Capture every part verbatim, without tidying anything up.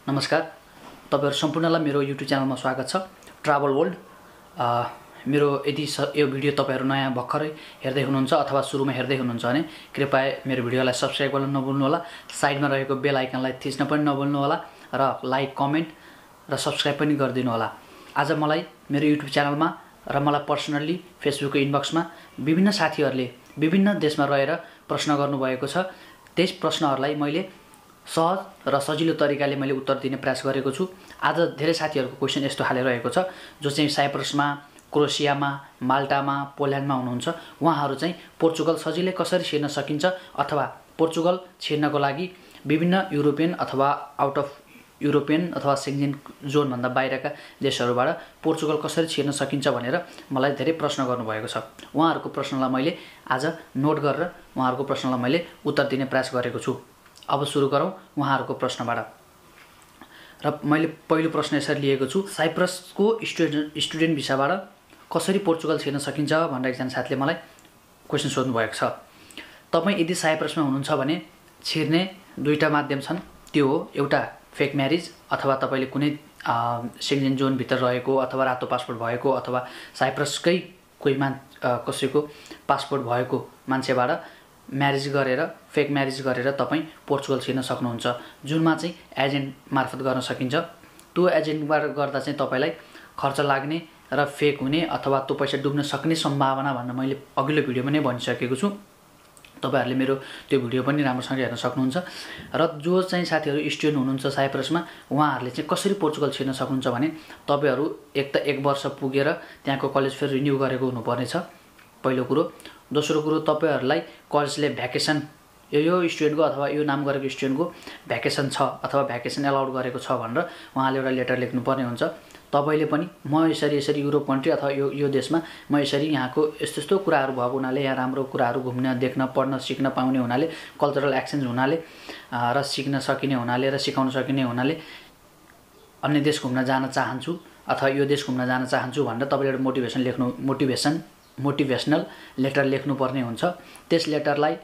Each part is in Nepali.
नमस्कार, तपाईहरु सम्पूर्णलाई मेरो युट्युब च्यानलमा स्वागत छ। ट्राभल वर्ल्ड मेरो यदि यो भिडियो तपाईहरु नयाँ भर्खरै हेर्दै हुनुहुन्छ अथवा सुरुमा हेर्दै हुनुहुन्छ भने कृपया मेरो भिडियोलाई सब्स्क्राइब गर्न नभुल्नु होला, साइडमा रहेको बेल आइकनलाई थिच्न पनि नभुल्नु होला र लाइक, कमेन्ट र सब्स्क्राइब पनि गरिदिनु होला। आज मलाई मेरो युट्युब च्यानलमा र मलाई पर्सनली फेसबुकको इनबक्समा विभिन्न साथीहरुले विभिन्न देशमा रहेर प्रश्न गर्नुभएको छ। त्यस प्रश्नहरुलाई मैले सहज र सजिलो तरिकाले मैले उत्तर दिने प्रयास गरेको छु। आज धेरै साथीहरुको क्वेशन यस्तो खाले रहेको छ जो चाहिँ साइप्रसमा, क्रोएसियामा, माल्टामा, पोल्यान्डमा हुनुहुन्छ। उहाँहरु चाहिँ पोर्चुगल सजिलै कसरी छिर्न सकिन्छ अथवा पोर्चुगल छिर्नको लागि विभिन्न युरोपियन अथवा आउट अफ युरोपियन अथवा सेन्जेन जोन भन्दा बाहिरका देशहरुबाट पोर्चुगल कसरी छिर्न सकिन्छ भनेर मलाई धेरै प्रश्न गर्नुभएको छ। उहाँहरुको प्रश्नलाई मैले आज नोट गरेर उहाँहरुको प्रश्नलाई मैले उत्तर दिने प्रयास गरेको छु। अब सुरु गरौँ उहाँहरुको प्रश्नबाट। र मैले पहिलो प्रश्न यसरी लिएको छु, साइप्रसको स्टुडेन्ट स्टुडेन्ट भिसाबाट कसरी पोर्चुगल छिर्न सकिन्छ भनेर एकजना साथीले मलाई क्वेशन सोध्नु भएको छ। तपाई यदि साइप्रसमा हुनुहुन्छ भने छिर्ने दुईटा माध्यम छन्। त्यो हो एउटा फेक म्यारेज अथवा तपाईले कुनै सेन्जेन जोन भित्र रहेको अथवा रातो पासपोर्ट भएको अथवा साइप्रसकै कोही मान कसैको पासपोर्ट भएको मान्छेबाट म्यारेज गरेर फेक म्यारेज गरेर तपाई पोर्चुगल छिर्न सक्नुहुन्छ, जुनमा चाहिँ एजेन्ट मार्फत गर्न सकिन्छ। त्यो एजेन्टबाट गर्दा चाहिँ तपाईलाई खर्च लाग्ने र फेक हुने अथवा त्यो पैसा डुब्न सक्ने सम्भावना भन्न मैले अघिल्लो भिडियोमा नै भनिसकेको छु। तपाईहरुले मेरो त्यो भिडियो पनि राम्रोसँग हेर्न सक्नुहुन्छ। र जो चाहिँ साथीहरु स्टुडेन्ट हुनुहुन्छ साइप्रसमा उहाँहरुले चाहिँ कसरी पोर्चुगल छिर्न सक्नुहुन्छ भने तपाईहरु एक त एक वर्ष पुगेर त्यहाँको कलेज फेरि रिन्यू गरेको हुनुपर्ने छ पहिलो कुरो। दोस्रो कुरो तपाईहरुलाई कलेजले भ्याकेसन यो यो स्टुडेन्टको अथवा यो नाम गरेको स्टुडेन्टको भ्याकेसन छ अथवा भ्याकेसन अलाउड गरेको छ भनेर उहाँले एउटा लेटर लेख्नुपर्ने हुन्छ। तपाईले पनि म यसरी यसरी युरोप कन्ट्री अथवा यो यो देशमा म यसरी यहाँको यस्तो यस्तो कुराहरु भएको हुनाले यहाँ राम्रो कुराहरु घुम्न, देख्न, पढ्न, सिक्न पाउने हुनाले, कल्चरल एक्सचेन्ज हुनाले र सिक्न सकिने हुनाले र सिकाउन सकिने हुनाले अन्य देश घुम्न जान चाहन्छु अथवा यो देश घुम्न जान चाहन्छु भनेर तपाईले एउटा मोटिभेसन लेख्नु मोटिभेसन मोटिभेशनल लेटर लेख्नुपर्ने हुन्छ। त्यस लेटरलाई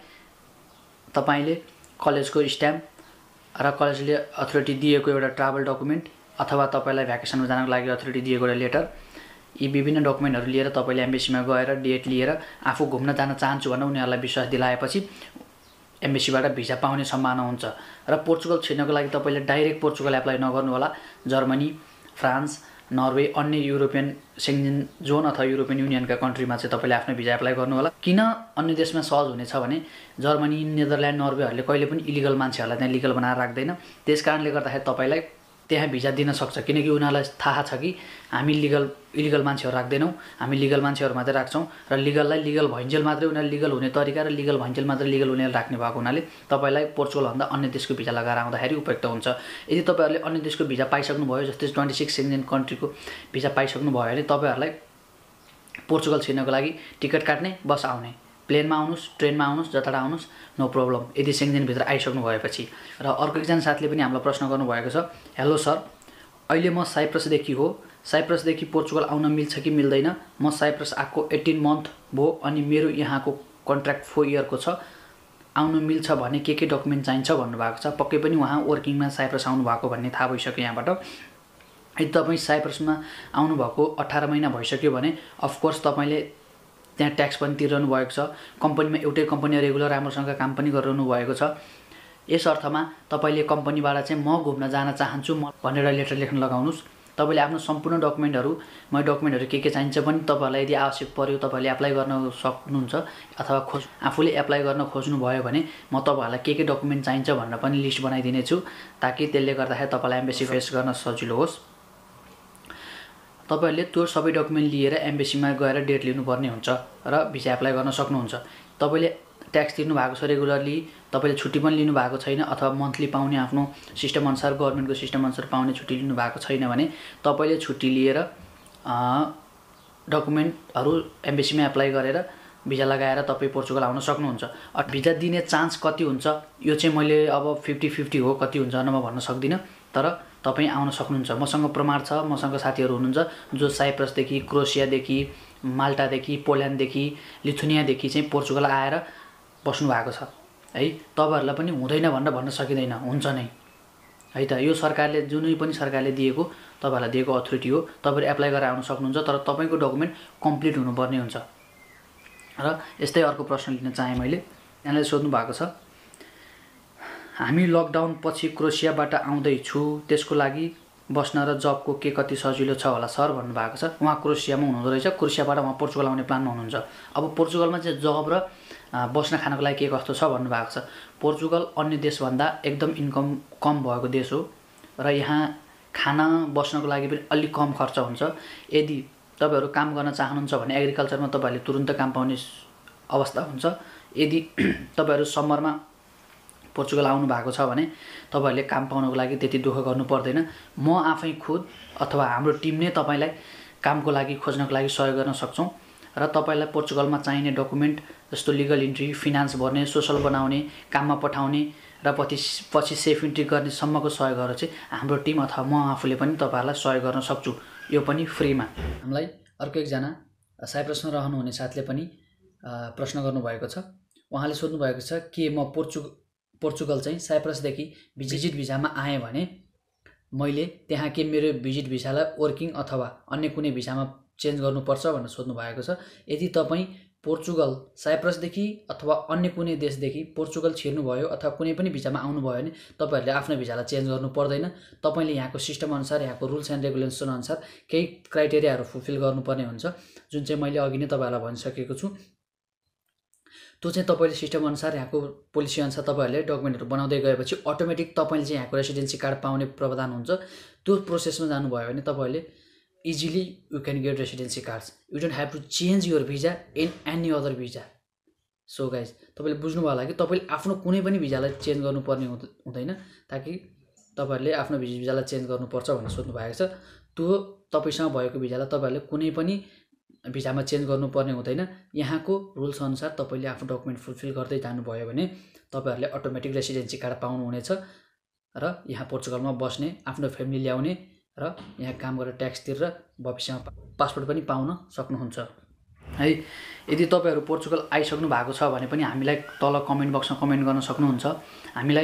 तपाईले कलेजको स्ट्याम्प र कलेजले अथोरिटी दिएको एउटा ट्राभल डकुमेन्ट अथवा तपाईलाई भ्याकेसनमा जानको लागि अथोरिटी दिएको एउटा लेटर, यी विभिन्न डकुमेन्टहरु लिएर तपाईले एम्बेसीमा गएर डेट लिएर आफू घुम्न जान चाहन्छु भनेर उनीहरुलाई विश्वास दिलाएपछि एम्बेसीबाट भिसा पाउने सम्भावना हुन्छ। र पोर्चुगल छिर्नको लागि तपाईले डाइरेक्ट पोर्चुगल एप्लाई नगर्नु होला। जर्मनी, फ्रान्स, नर्वे, अन्य युरोपियन सेन्जेन जोन अथवा युरोपियन युनियनका कन्ट्रीमा चाहिँ तपाईले आफ्नो भिजा एप्लाई गर्नु होला। किन अन्य देशमा सहज हुनेछ भने जर्मनी, नेदरल्यान्ड, नर्वेहरुले कहिले पनि इलिगल मान्छेहरुलाई त्यहाँ लिगल बनाएर राख्दैन। त्यसकारणले गर्दाखेरि तपाईलाई त्यहाँ भिजा दिन सक्छ, किनकि उनीहरुलाई थाहा छ कि हामी लिगल इलिगल मान्छेहरु राख्दैनौं, हामी लिगल मान्छेहरु मात्रै राख्छौं र लिगललाई लिगल भइन्जेल मात्रै उनीहरु लिगल हुने तरिका र लिगल भइन्जेल मात्रै लिगल हुने राख्ने भएको हुनाले तपाईलाई पोर्चुगल भन्दा अन्य देशको भिजा लगाएर आउँदाखेरि उपयुक्त हुन्छ। यदि तपाईहरुले अन्य देशको भिजा पाइसक्नु भयो जस्तै छब्बीस सेन्जेन कन्ट्रीको भिजा पाइसक्नु भयो भने तपाईहरुलाई पोर्चुगल छिर्नको लागि टिकट काट्ने, बस आउने, प्लेनमा आउनुस्, ट्रेनमा आउनुस्, जताडा आउनुस्, नो प्रब्लम यदि सेन्जेन भित्र आइसक्नु भएपछि। र अर्को एकजना साथीले पनि हामीलाई प्रश्न गर्नु भएको छ, हेलो सर, अहिले म साइप्रसदेखि हो, साइप्रसदेखि पोर्चुगल आउन मिल्छ कि मिल्दैन? म साइप्रस आएको अठार मन्थ भयो अनि मेरो यहाँको कन्ट्र्याक्ट फोर इयरको छ, आउन मिल्छ भने के के डकुमेन्ट चाहिन्छ भन्नुभएको छ। पक्कै पनि उहाँ वर्किङमा साइप्रस आउनु भएको भन्ने थाहा भइसक्यो यहाँबाट। यदि तपाई साइप्रसमा आउनु भएको अठार महिना भइसक्यो भने अफ कोर्स तपाईले त्यहाँ ट्याक्स पनि तिर्नु भएको छ, कम्पनीमा एउटै कम्पनी रेगुलर राम्रोसँग काम पनि गरिरहनु भएको छ। यस अर्थमा तपाईले कम्पनीबाट चाहिँ म घुम्न जान चाहन्छु भनेर लेटर लेख्न लगाउनुस्। तपाईले आफ्नो सम्पूर्ण डकुमेन्टहरु म डकुमेन्टहरु के के चाहिन्छ पनि तपाईहरुलाई यदि आवश्यक पर्यो तपाईले एप्लाई गर्न सक्नुहुन्छ अथवा खोज आफूले एप्लाई गर्न खोज्नु भयो भने म तपाईहरुलाई के के डकुमेन्ट चाहिन्छ भनेर पनि लिस्ट बनाइदिने छु, ताकि त्यसले गर्दाखेरि तपाईलाई एम्बेसी फेस गर्न सजिलो होस्। तपाईहरुले त्यो सबै डकुमेन्ट लिएर एम्बेसीमा गएर डेट लिनुपर्ने हुन्छ र भिसा एप्लाई गर्न सक्नुहुन्छ। तपाईले ट्याक्स तिर्नु भएको छ रेगुलरली, तपाईले छुट्टी पनि लिनु भएको छैन अथवा मन्थली पाउने आफ्नो सिस्टम अनुसार गभर्नमेन्टको सिस्टम अनुसार पाउने छुट्टी लिनु भएको छैन भने तपाईले छुट्टी लिएर डकुमेन्टहरु एम्बेसीमा एप्लाई गरेर भिजा लगाएर तपाई पोर्चुगल आउन सक्नुहुन्छ। भिजा दिने चान्स कति हुन्छ यो चाहिँ मैले अब फिफ्टी फिफ्टी हो, कति हुन्छ न म भन्न सक्दिन, तर तपाई आउन सक्नुहुन्छ। मसँग प्रमाण छ, मसँग साथीहरु हुनुहुन्छ जो साइप्रसदेखि, क्रोएसियादेखि, माल्टादेखि, पोल्यान्डदेखि, लिथुनियादेखि चाहिँ पोर्चुगल आएर बस्नु भएको छ है। तपाईहरुलाई पनि हुँदैन भनेर भन्न सकिदैन, हुन्छ नै। है त। यो सरकारले जुनै पनि सरकारले दिएको तपाईहरुलाई दिएको अथोरिटी हो। तपाईहरु एप्लाई गरेर आउन सक्नुहुन्छ, तर तपाईको डकुमेन्ट कम्प्लिट हुनुपर्ने हुन्छ। र यस्तै अर्को प्रश्न लिन चाहे मैले। यहाँले सोध्नु भएको छ, हामी लकडाउन पछि क्रोएसियाबाट आउँदै छु, त्यसको लागि बस्न र जबको के कति सजिलो छ होला सर भन्नु भएको छ। उहाँ क्रोएसियामा हुनुहुँदो रहेछ, क्रोएसियाबाट उहाँ पोर्चुगल आउने प्लानमा हुनुहुन्छ। अब पोर्चुगलमा चाहिँ जब र बस्न खानको लागि के कस्तो छ भन्नु भएको छ। पोर्चुगल अन्य देशभन्दा एकदम इन्कम कम भएको देश हो र यहाँ खाना बस्नको लागि पनि अलि कम खर्च हुन्छ। यदि तपाईहरु काम गर्न चाहनुहुन्छ भने एग्रिकल्चरमा तपाईहरुले तुरुन्त काम पाउने अवस्था हुन्छ। यदि तपाईहरु समरमा पोर्चुगल आउनु भएको छ भने तपाईहरुले काम पाउनको लागि त्यति दुःख गर्नु पर्दैन। म आफै खुद अथवा हाम्रो टिम नै तपाईलाई कामको लागि खोज्नको लागि सहयोग गर्न सक्छौं र तपाईलाई पोर्चुगलमा चाहिने डकुमेन्ट जस्तो लिगल इन्ट्री, फिनान्स भर्ने, सोशल बनाउने, काममा पठाउने र पछि पछि सेफ इन्ट्री गर्ने सम्मको सहयोगहरु चाहिँ हाम्रो टिम अथवा म आफूले पनि तपाईहरुलाई सहयोग गर्न सक्छु, यो पनि फ्रीमा। हामीलाई अर्को एकजना साइप्रसमा रहनुहुने साथीले पनि प्रश्न गर्नु भएको छ। उहाँले सोध्नु भएको छ के म पोर्चुगल पोर्चुगल चाहिँ साइप्रसदेखि भिजिट भिजामा आएँ भने मैले त्यहाँ के मेरो भिजिट भिजालाई वर्किङ अथवा अन्य कुनै भिजामा चेन्ज गर्नुपर्छ भनेर सोध्नु भएको छ। यदि तपाई पोर्चुगल साइप्रसदेखि अथवा अन्य कुनै देशदेखि पोर्चुगल छिर्नु भयो अथवा कुनै पनि भिजामा आउनु भयो भने तपाईहरुले आफ्नो भिजालाई चेन्ज गर्नु पर्दैन। तपाईले यहाँको सिस्टम अनुसार, यहाँको रुल्स एन्ड रेगुलेसन अनुसार केही क्राइटेरियाहरु फुलफिल गर्नुपर्ने हुन्छ, जुन चाहिँ मैले अघि नै तपाईहरुलाई भनिसकेको छु। त्यो चाहिँ तपाईले सिस्टम अनुसार, यहाँको पोलिसी अनुसार तपाईहरुले डकुमेन्टहरु बनाउँदै गएपछि अटोमेटिक तपाईले चाहिँ यहाँको रेसिडेन्सी कार्ड पाउने प्रावधान हुन्छ। त्यो प्रोसेसमा जानु भयो भने तपाईहरुले easily you can get residency cards. You don't have to change your visa in any other visa. So guys, तपाईले बुझ्नु भयो होला कि तपाईले आफ्नो कुनै पनि भिजालाई चेन्ज गर्नुपर्ने हुँदैन, ताकि तपाईहरुले आफ्नो भिजालाई चेन्ज गर्नुपर्छ भनेर सोध्नु भएको छ। त्यो तपाईसँग भएको भिजालाई तपाईहरुले कुनै पनि भिजामा चेन्ज गर्नुपर्ने हुँदैन। यहाँको रुल्स अनुसार तपाईले आफ्नो डकुमेन्ट फुलफिल गर्दै जानु भयो भने तपाईहरुले अटोमेटिक रेसिडेन्सी कार्ड पाउनु हुनेछ र यहाँ पोर्चुगलमा बस्ने, आफ्नो फ्यामिली ल्याउने र यहाँ काम गरेर ट्याक्स तिरेर भविष्यमा पासपोर्ट पनि पाउन सक्नुहुन्छ है। यदि तपाईहरु पोर्चुगल आइसक्नु भएको छ भने पनि हामीलाई तल कमेन्ट बक्समा कमेन्ट गर्न सक्नुहुन्छ। हामीलाई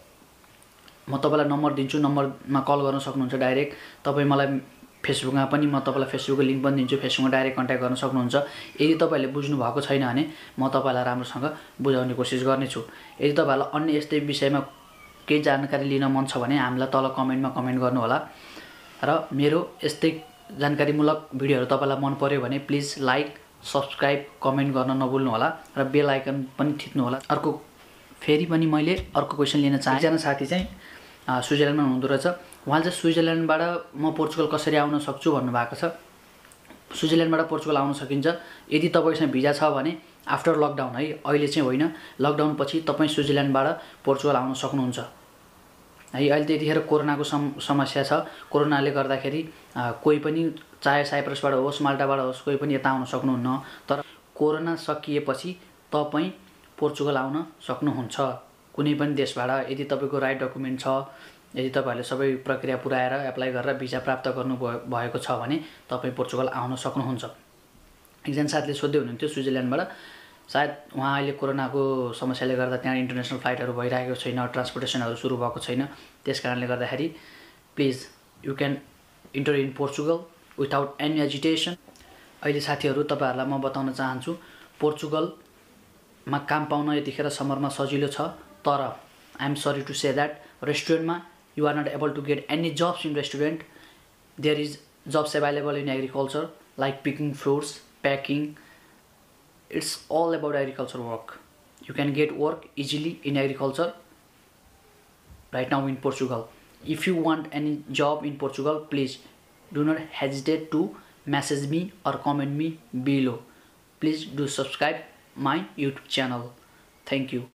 म तपाईलाई नम्बर दिन्छु, नम्बरमा कल गर्न सक्नुहुन्छ डाइरेक्ट। तपाई मलाई फेसबुकमा पनि म तपाईलाई फेसबुकको लिंक पनि दिन्छु, फेसबुकमा डाइरेक्ट कन्ट्याक्ट गर्न सक्नुहुन्छ। यदि तपाईले बुझ्नु भएको छैन भने म तपाईलाई राम्रोसँग बुझाउने कोसिस गर्नेछु। यदि तपाईहरुलाई अन्य यस्तै विषयमा केही जानकारी लिन मन छ भने हामीलाई तल कमेन्टमा कमेन्ट गर्नु होला। र मेरो यस्तै जानकारीमूलक भिडियोहरु तपाईलाई मन पर्यो भने प्लिज लाइक, सब्स्क्राइब, कमेन्ट गर्न नभुल्नु होला र बेल आइकन पनि थिच्नु होला। अर्को फेरि पनि मैले अर्को क्वेशन लिन चाहे। एकजना साथी चाहिँ स्विजरल्यान्डमा हुनुहुँदो रहेछ। उहाँले चाहिँ स्विजरल्यान्डबाट म पोर्चुगल कसरी आउन सक्छु भन्नु भएको छ। स्विजरल्यान्डबाट पोर्चुगल आउन सकिन्छ यदि तपाईसँग भिजा छ भने आफ्टर लकडाउन है, अहिले चाहिँ होइन, लकडाउन पछि तपाई स्विजरल्यान्डबाट पोर्चुगल आउन सक्नुहुन्छ है। अहिले त्यतिखेर कोरोनाको समस्या छ। कोरोनाले गर्दाखेरि कोही पनि चाहे साइप्रसबाट होस्, माल्टाबाट होस्, कोही पनि यता आउन सक्नुहुन्न। तर कोरोना सकिएपछि तपाई पोर्चुगल आउन सक्नुहुन्छ कुनै पनि देशबाट। यदि तपाईको राइट डकुमेन्ट छ, यदि तपाईहरुले सबै प्रक्रिया पुराएर एप्लाई गरेर भिजा प्राप्त गर्नु भएको छ भने तपाई पोर्चुगल आउन सक्नुहुन्छ। एकजना साथीले सोध्दै हुनुहुन्थ्यो स्विजरल्यान्डबाट, सायद उहाँ अहिले कोरोनाको समस्याले गर्दा त्यहाँ इन्टरनेसनल फ्लाइटहरु भइरहेको छैन, ट्रान्सपोर्टेसनहरु सुरु भएको छैन। त्यसकारणले गर्दाखेरि please you can enter in Portugal without any agitation. अहिले साथीहरु तपाईहरुलाई म बताउन चाहन्छु, पोर्चुगलमा काम पाउन यतिखेर समरमा सजिलो छ। तर I am sorry to say that रेस्टुरेन्टमा you are not able to get any jobs in restaurant. There is jobs available in agriculture like picking fruits, packing. It's all about agriculture work. You can get work easily in agriculture right now in Portugal. If you want any job in Portugal, please do not hesitate to message me or comment me below. Please do subscribe my YouTube channel. Thank you.